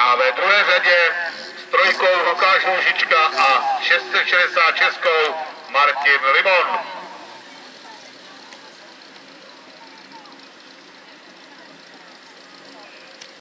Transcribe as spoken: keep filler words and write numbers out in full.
A ve druhé řadě s trojkou Lukáš Lužička a šest set šedesát šest Martin Limon.